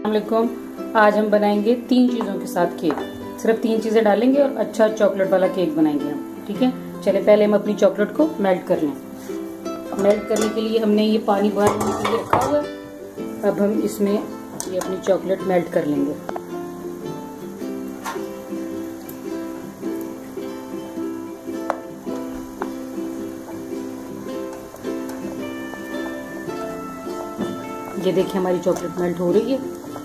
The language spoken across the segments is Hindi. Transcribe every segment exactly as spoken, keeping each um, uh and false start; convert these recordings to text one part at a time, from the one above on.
अस्सलामुअलैकुम। आज हम बनाएंगे तीन चीज़ों के साथ केक। सिर्फ तीन चीज़ें डालेंगे और अच्छा चॉकलेट वाला केक बनाएंगे हम। ठीक है, चले पहले हम अपनी चॉकलेट को मेल्ट कर लें। मेल्ट करने के लिए हमने ये पानी उबालने के लिए रखा हुआ है। अब हम इसमें ये अपनी चॉकलेट मेल्ट कर लेंगे। ये देखिए हमारी चॉकलेट मेल्ट हो रही है।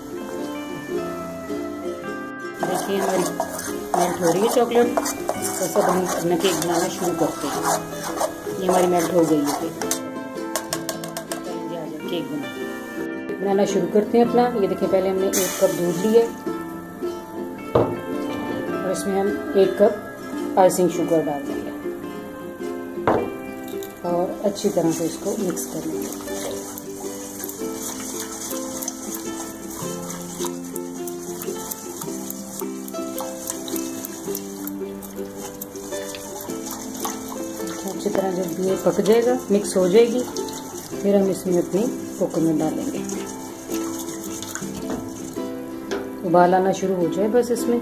देखिए हमारी मेल्ट हो रही है चॉकलेट। तो सब हम अपना केक बनाना शुरू करते हैं। ये हमारी मेल्ट हो गई है। केक बना बनाना शुरू करते हैं अपना। ये देखिए पहले हमने एक कप दूध लिया और इसमें हम एक कप आइसिंग शुगर डाल देंगे और अच्छी तरह से इसको मिक्स कर लेंगे। अच्छी तरह जब ये पक जाएगा, मिक्स हो जाएगी, फिर हम इसमें अपनी कोकोनट डालेंगे। उबाल आना शुरू हो जाए बस इसमें।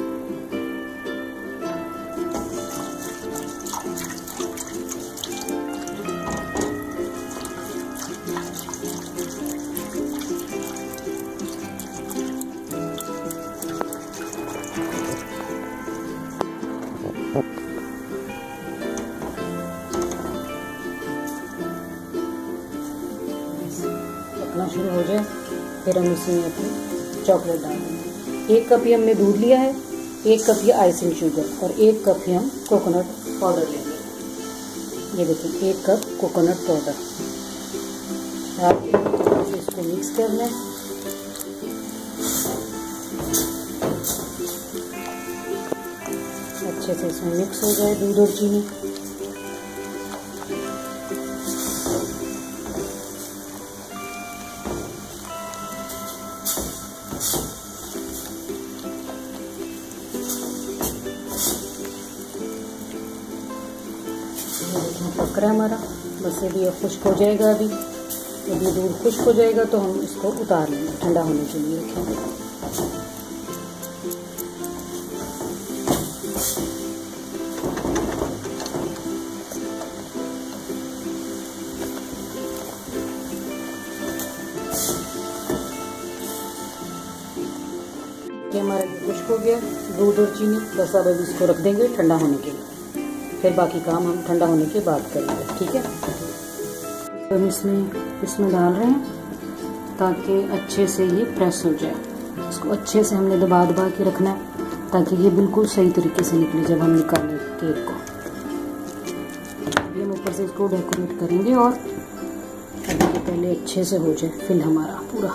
पकना शुरू हो जाए फिर हम इसमें अपनी चॉकलेट डाल देंगे। एक कप ही हमने दूध लिया है, एक कप ये आइसिंग शुगर और एक कप ही हम कोकोनट पाउडर लेंगे। ये देखिए एक कप कोकोनट पाउडर। आप इसको मिक्स कर लें। अच्छे से इसमें मिक्स हो जाए दूध और चीनी। पक रहा है हमारा, बस अभी ये खुश्क हो जाएगा। अभी जब ये दूध खुश्क हो जाएगा तो हम इसको उतार लेंगे, ठंडा होने के लिए रखेंगे। ये हमारा ये खुश्क हो गया दूध और चीनी। बस अब अभी इसको रख देंगे ठंडा होने के लिए, फिर बाकी काम हम ठंडा होने के बाद करेंगे। ठीक है, तो हम इसमें इसमें डाल रहे हैं ताकि अच्छे से ये प्रेस हो जाए। इसको अच्छे से हमने दबा दबा के रखना है ताकि ये बिल्कुल सही तरीके से निकले जब हम निकालें केक को। अभी हम ऊपर से इसको डेकोरेट करेंगे और अभी पहले अच्छे से हो जाए फिल हमारा पूरा।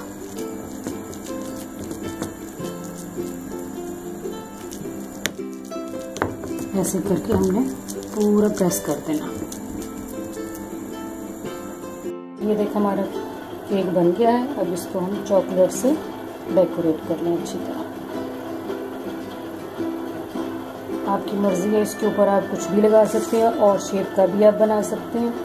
ऐसे करके हमने पूरा प्रेस कर देना। ये देखो हमारा केक बन गया है। अब इसको हम चॉकलेट से डेकोरेट कर लें अच्छी तरह। आपकी मर्जी है, इसके ऊपर आप कुछ भी लगा सकते हैं और शेप का भी आप बना सकते हैं।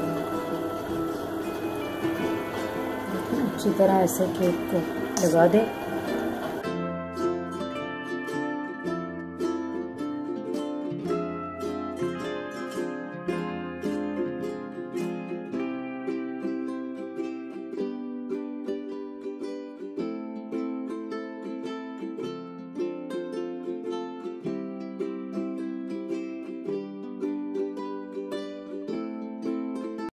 अच्छी तरह ऐसे केक को लगा दें।